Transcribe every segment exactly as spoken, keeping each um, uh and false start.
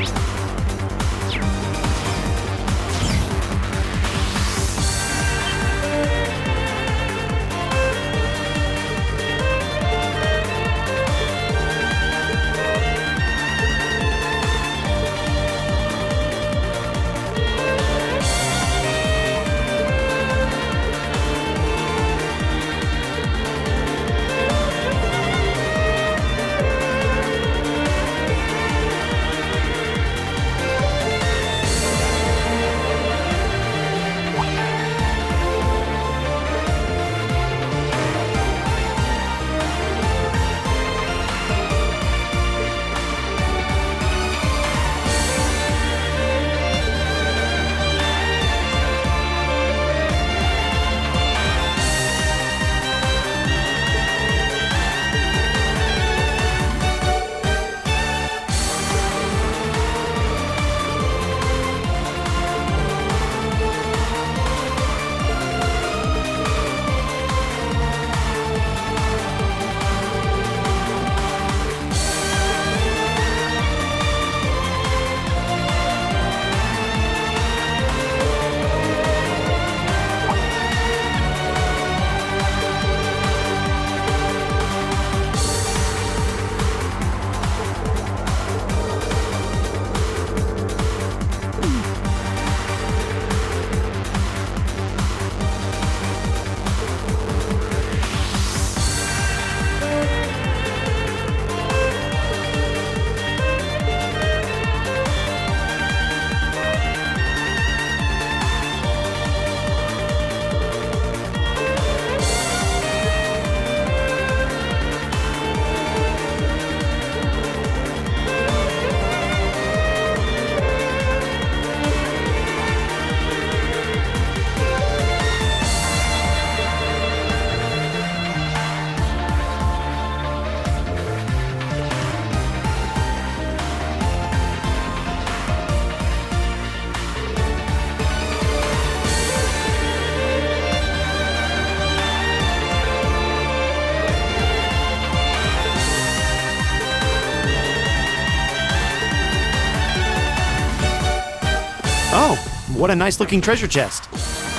What a nice looking treasure chest.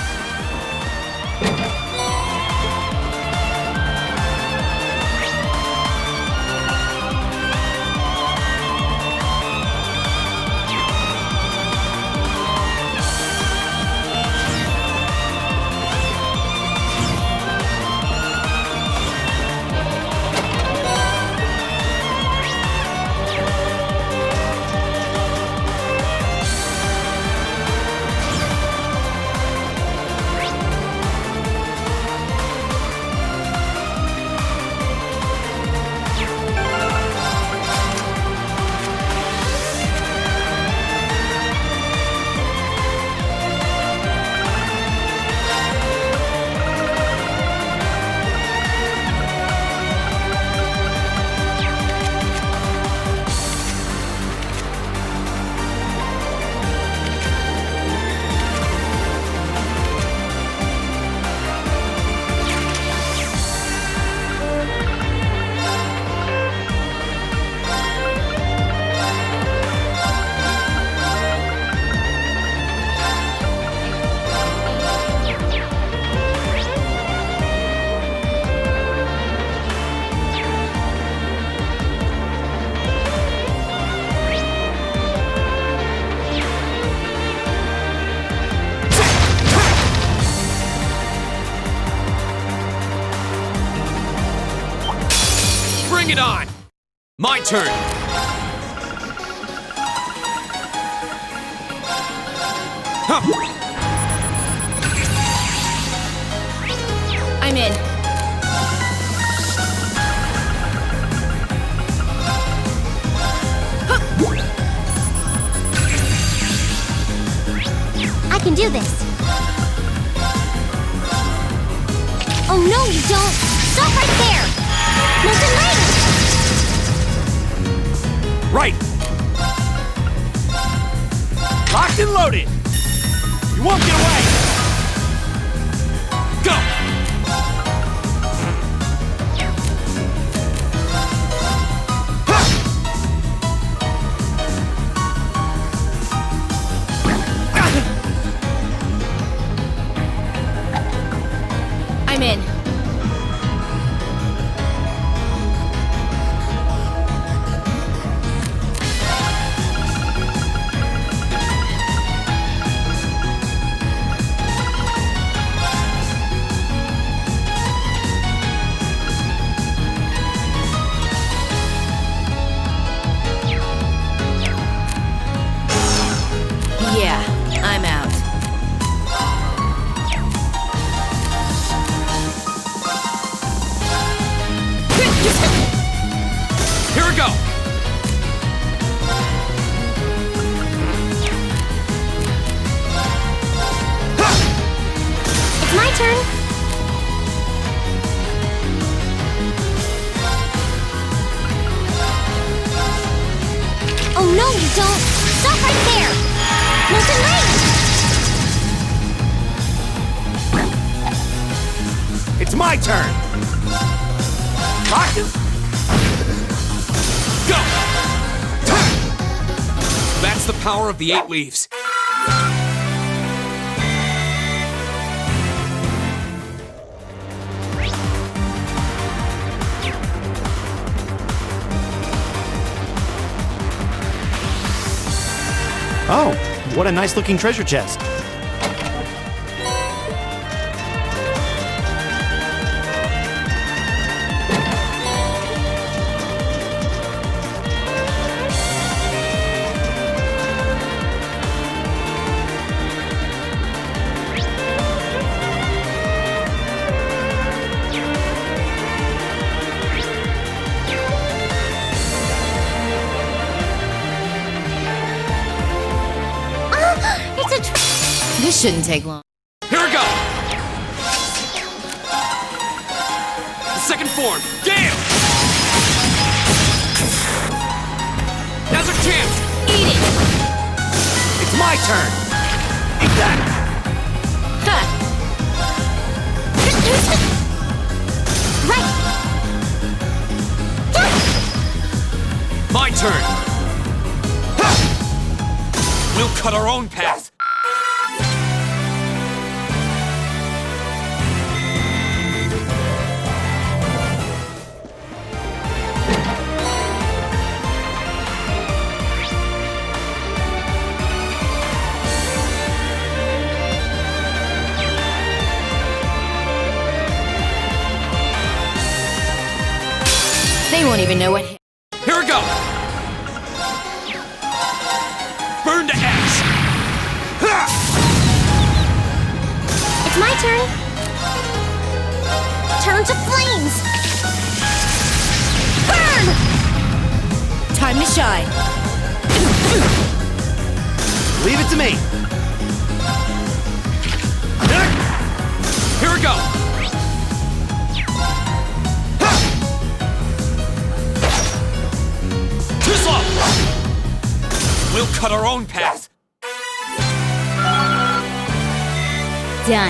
Bring it on! My turn! Huh. I'm in. Huh. I can do this. Oh no, you don't! Stop right there! Molten Rage! Right! Locked and loaded! You won't get away! Go! Stop right there! Molten Rain! It's my turn! Locked in... Go! That's the power of the eight leaves. Oh, what a nice-looking treasure chest. This shouldn't take long. Here we go! The second form, Gale! Now's our chance! Eat it! It's my turn! Eat that! Huh. Right! My turn! We'll cut our own path! They won't even know what hit. Here we go! Burn to ash! It's my turn! Turn to flames! Burn! Time to shine. Leave it to me! Here we go! Too slow! We'll cut our own path! Done.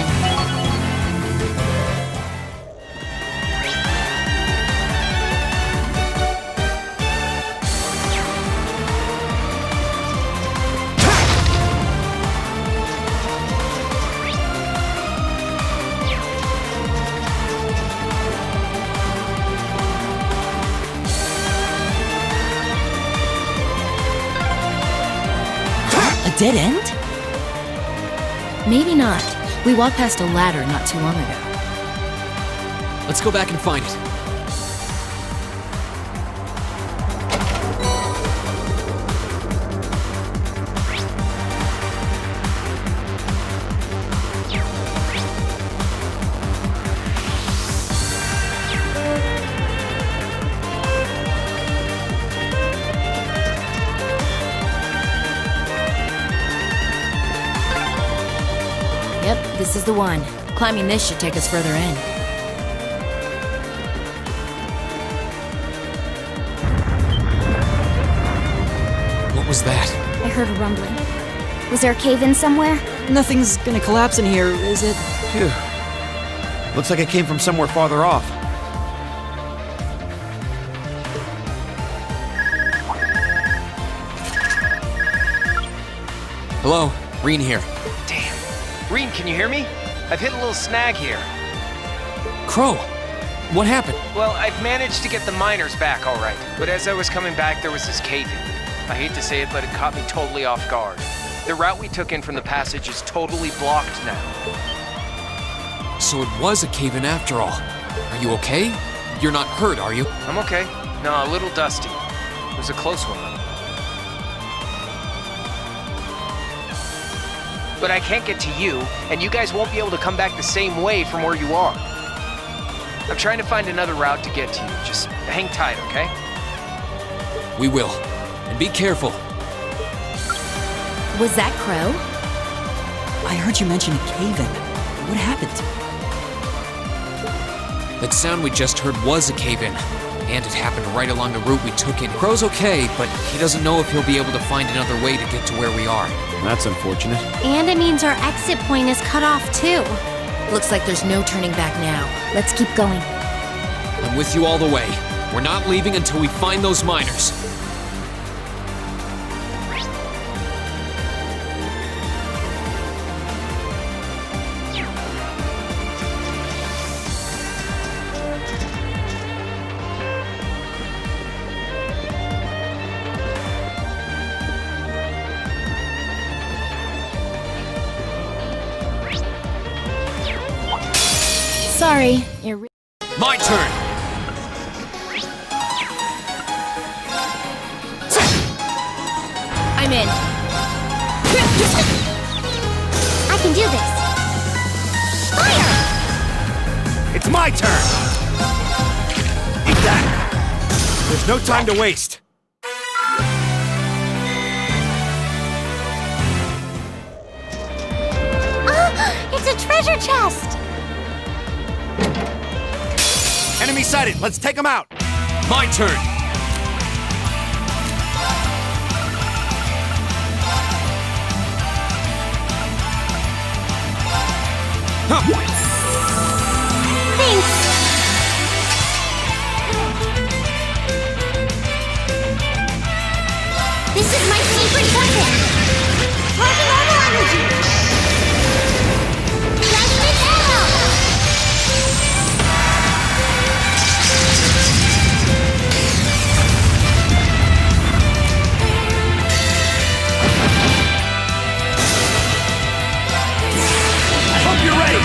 A dead end? Maybe not. We walked past a ladder not too long ago. Let's go back and find it. Yep, this is the one. Climbing this should take us further in. What was that? I heard a rumbling. Was there a cave-in somewhere? Nothing's gonna collapse in here, is it? Phew. Looks like it came from somewhere farther off. Hello, Reen here. Damn. Reen, can you hear me? I've hit a little snag here. Crow, what happened? Well, I've managed to get the miners back all right, but as I was coming back, there was this cave-in. I hate to say it, but it caught me totally off guard. The route we took in from the passage is totally blocked now. So it was a cave-in after all. Are you okay? You're not hurt, are you? I'm okay. No, a little dusty. It was a close one, though. But I can't get to you, and you guys won't be able to come back the same way from where you are. I'm trying to find another route to get to you. Just hang tight, okay? We will. And be careful. Was that Crow? I heard you mention a cave-in. What happened? That sound we just heard was a cave-in. And it happened right along the route we took in. Crow's okay, but he doesn't know if he'll be able to find another way to get to where we are. That's unfortunate. And it means our exit point is cut off, too. Looks like there's no turning back now. Let's keep going. I'm with you all the way. We're not leaving until we find those miners. Sorry. You're re- My turn! I'm in. I can do this. Fire! It's my turn! Eat that! There's no time to waste. Ah, it's a treasure chest! Enemy sighted! Let's take them out! My turn! Thanks! This is my secret weapon! Charging normal energy! Dragging its arrow! I hope you're ready!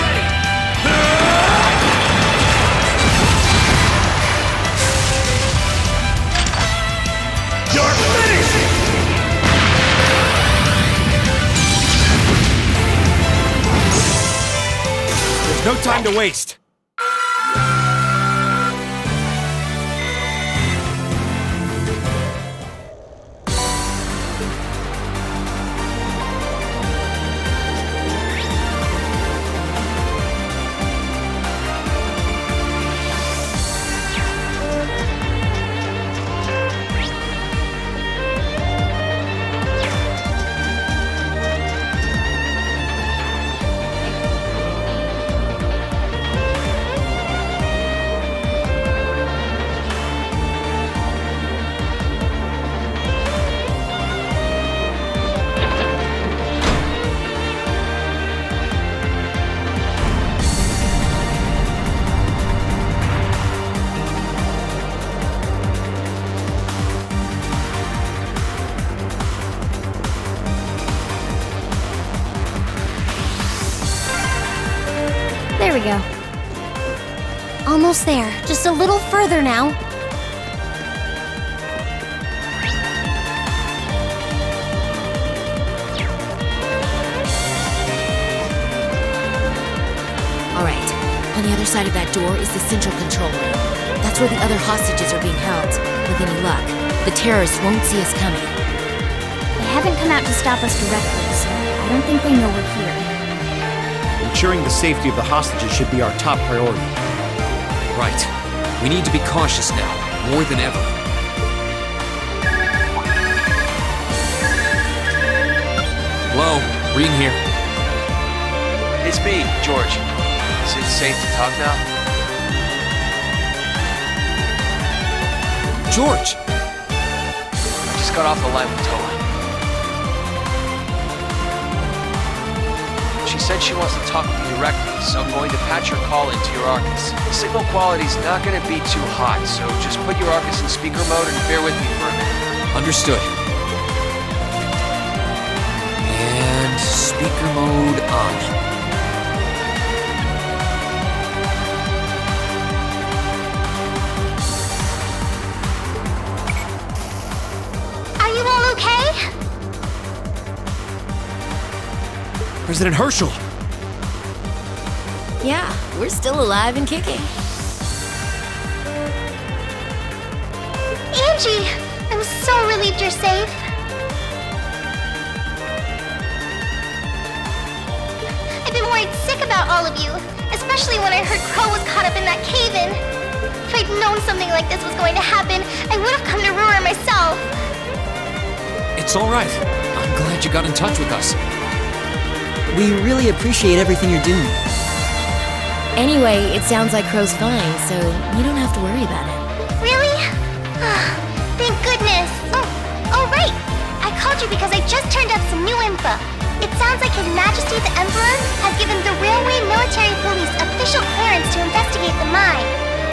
You're finished! There's no time to waste. There we go. Almost there. Just a little further now. All right. On the other side of that door is the central control room. That's where the other hostages are being held. With any luck, the terrorists won't see us coming. They haven't come out to stop us directly, so I don't think they know we're here. Ensuring the safety of the hostages should be our top priority. Right. We need to be cautious now, more than ever. Hello, Rean here. It's me, George. Is it safe to talk now? George! I just got off the line with Toa. She said she wants to talk with you directly, so I'm going to patch your call into your Arcus. The signal quality's not going to be too hot, so just put your Arcus in speaker mode and bear with me for a minute. Understood. And speaker mode on. Are you all okay? President Herschel! Yeah, we're still alive and kicking. Angie! I'm so relieved you're safe. I've been worried sick about all of you, especially when I heard Crow was caught up in that cave-in. If I'd known something like this was going to happen, I would have come to Ruhr myself. It's all right. I'm glad you got in touch with us. We really appreciate everything you're doing. Anyway, it sounds like Crow's fine, so you don't have to worry about it. Really? Thank goodness. Oh, oh right. I called you because I just turned up some new info. It sounds like His Majesty the Emperor has given the Railway Military Police official clearance to investigate the mine.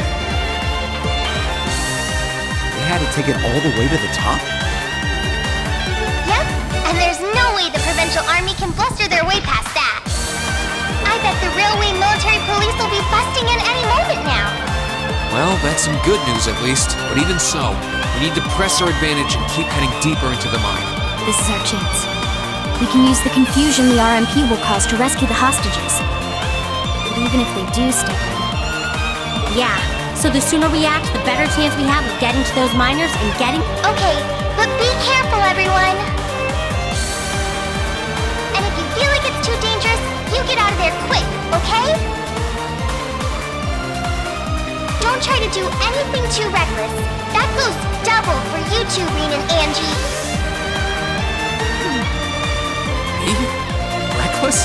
They had to take it all the way to the top? Yep, and there's no way the Provincial Army can bluster their way past that. I bet the Railway Military Police will be busting in any moment now. Well, that's some good news at least. But even so, we need to press our advantage and keep heading deeper into the mine. This is our chance. We can use the confusion the R M P will cause to rescue the hostages. But even if they do step in... Yeah, so the sooner we act, the better chance we have of getting to those miners and getting... Okay, but be careful, everyone. And if you feel like it's too dangerous, you get out of there quick, okay? Don't try to do anything too reckless. That goes double for you two, Rean and Angie. Me? Reckless?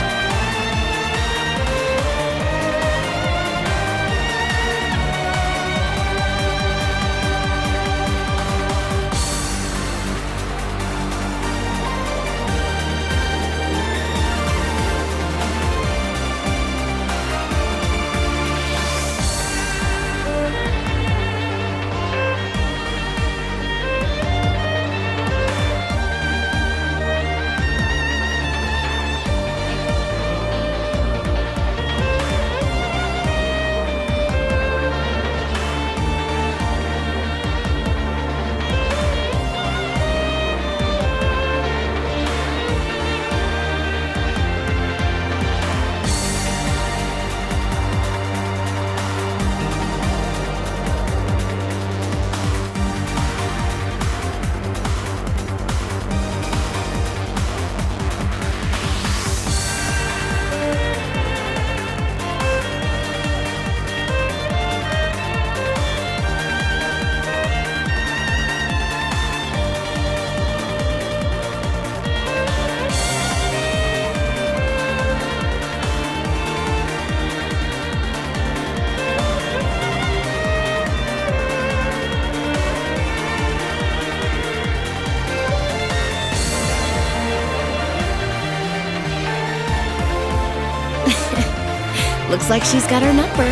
Looks like she's got her number.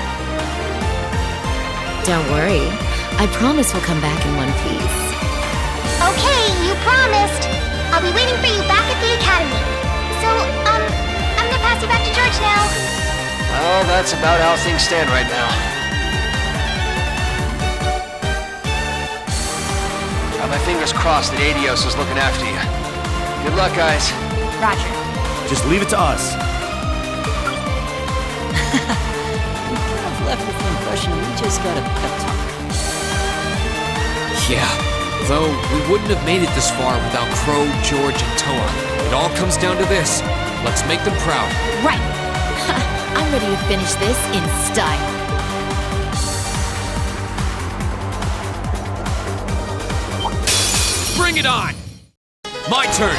Don't worry. I promise we'll come back in one piece. Okay, you promised. I'll be waiting for you back at the academy. So, um, I'm gonna pass you back to George now. Well, that's about how things stand right now. Got my fingers crossed that Adios is looking after you. Good luck, guys. Roger. Just leave it to us. I've left with the impression we just got a pep talk. Yeah, though we wouldn't have made it this far without Crow, George, and Toa. It all comes down to this. Let's make them proud. Right! I'm ready to finish this in style. Bring it on! My turn!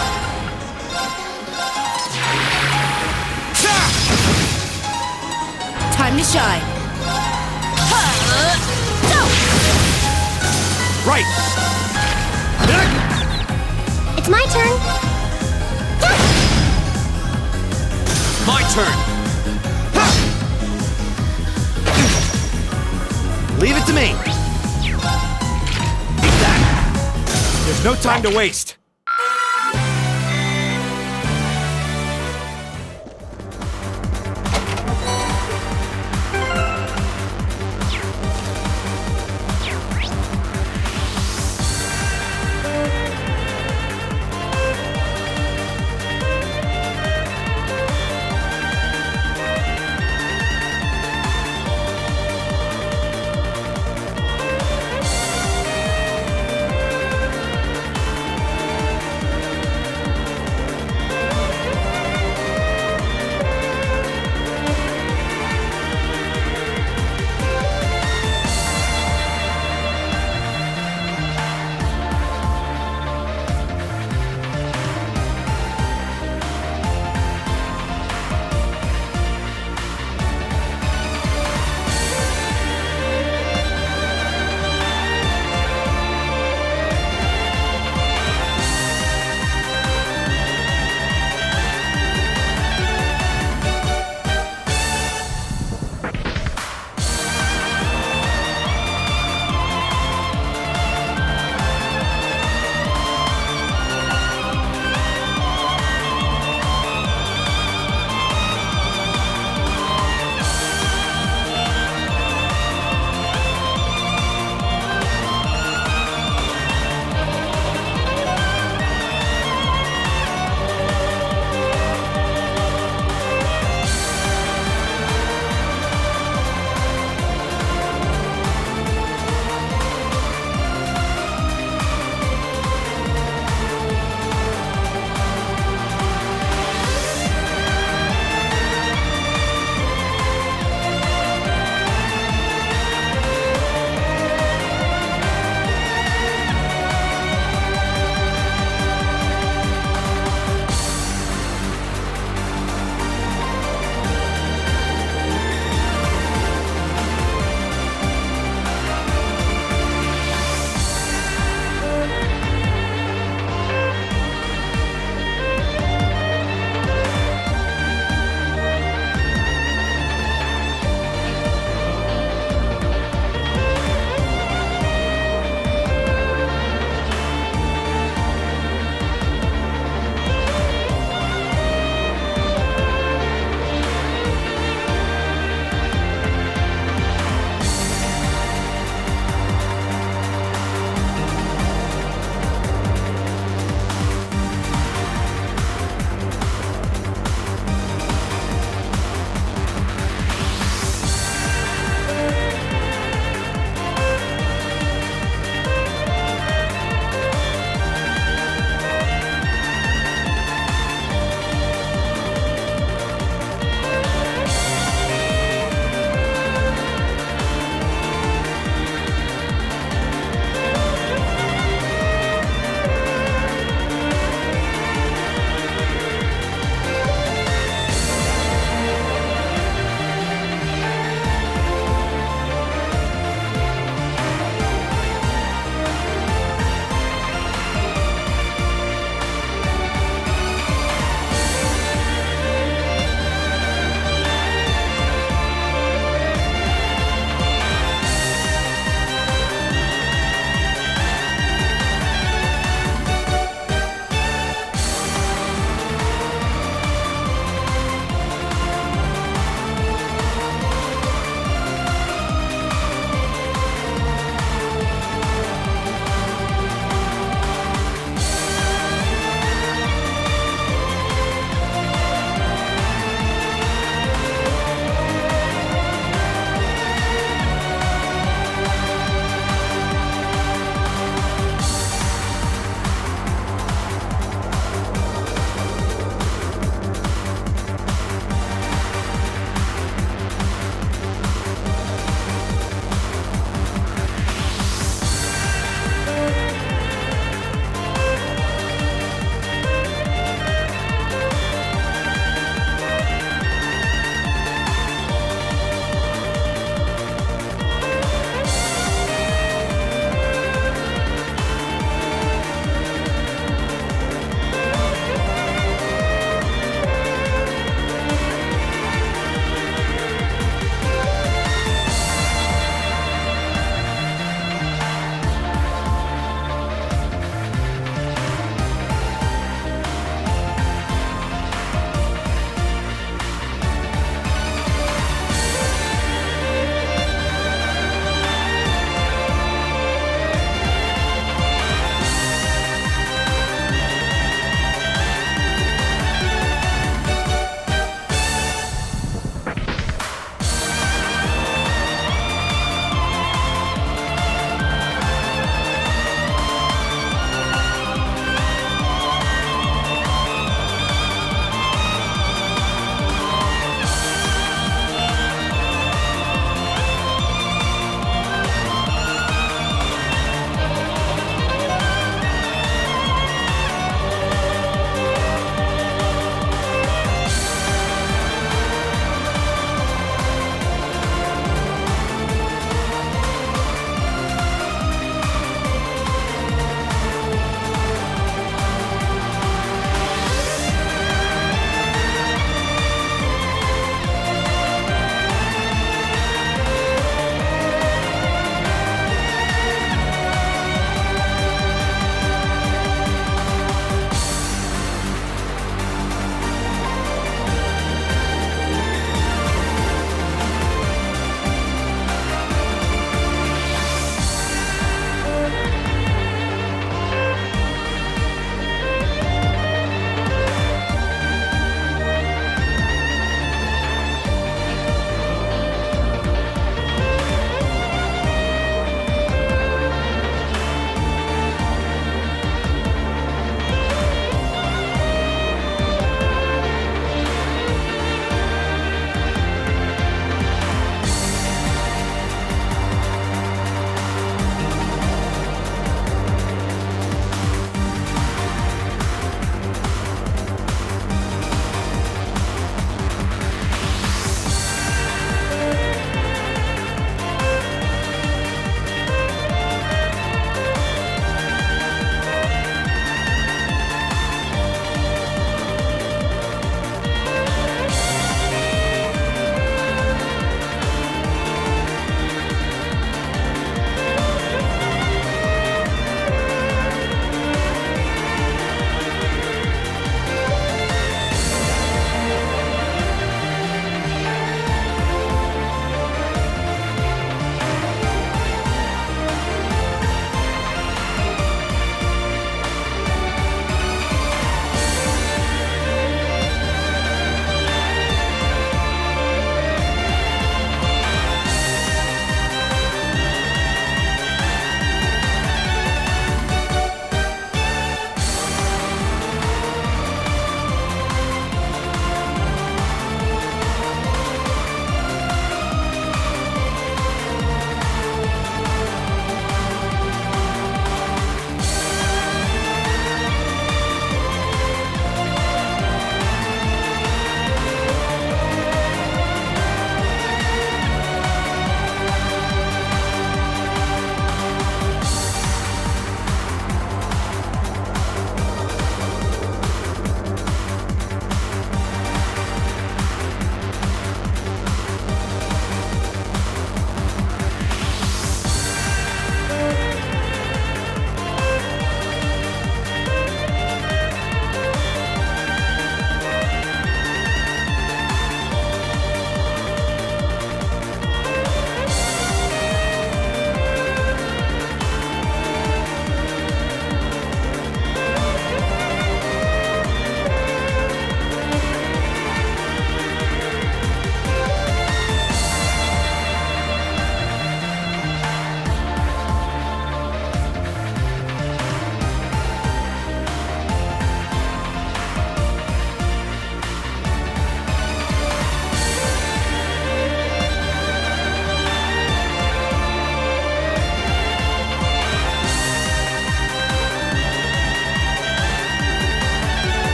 Time to shine. Right! It's my turn. My turn! Leave it to me! Eat that! There's no time to waste.